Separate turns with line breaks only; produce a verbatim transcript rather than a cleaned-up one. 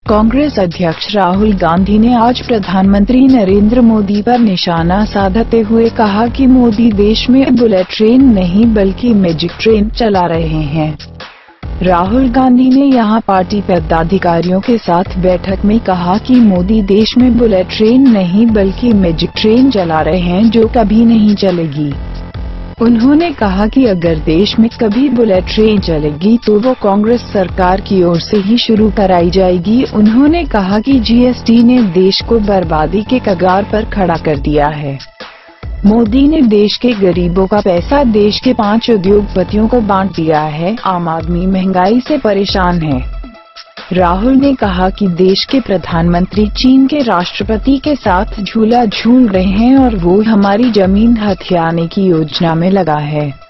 कांग्रेस अध्यक्ष राहुल गांधी ने आज प्रधानमंत्री नरेंद्र मोदी पर निशाना साधते हुए कहा कि मोदी देश में बुलेट ट्रेन नहीं बल्कि मैजिक ट्रेन चला रहे हैं। राहुल गांधी ने यहां पार्टी पदाधिकारियों के साथ बैठक में कहा कि मोदी देश में बुलेट ट्रेन नहीं बल्कि मैजिक ट्रेन चला रहे हैं जो कभी नहीं चलेगी। उन्होंने कहा कि अगर देश में कभी बुलेट ट्रेन चलेगी तो वो कांग्रेस सरकार की ओर से ही शुरू कराई जाएगी। उन्होंने कहा कि जीएसटी ने देश को बर्बादी के कगार पर खड़ा कर दिया है। मोदी ने देश के गरीबों का पैसा देश के पांच उद्योगपतियों को बांट दिया है। आम आदमी महंगाई से परेशान है। राहुल ने कहा कि देश के प्रधानमंत्री चीन के राष्ट्रपति के साथ झूला झूल रहे हैं और वो हमारी जमीन हथियाने की योजना में लगा है।